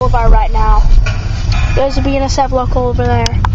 Boulevard right now. There's a BNSF local over there.